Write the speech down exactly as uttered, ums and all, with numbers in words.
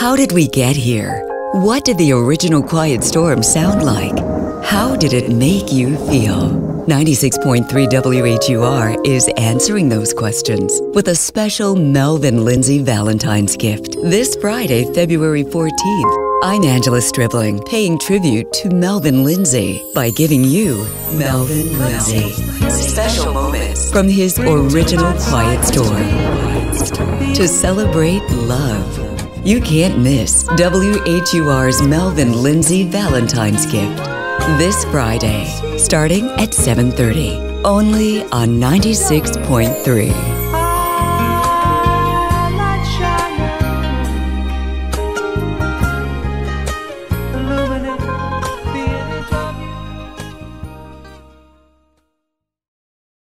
How did we get here? What did the original Quiet Storm sound like? How did it make you feel? ninety-six point three W H U R is answering those questions with a special Melvin Lindsey Valentines gift this Friday, February fourteenth. I'm Angela Stribling, paying tribute to Melvin Lindsey by giving you Melvin Lindsey. Special moments from his original Quiet Storm to celebrate love. You can't miss W H U R's Melvin Lindsey Valentine's gift this Friday, starting at seven thirty, only on ninety-six point three.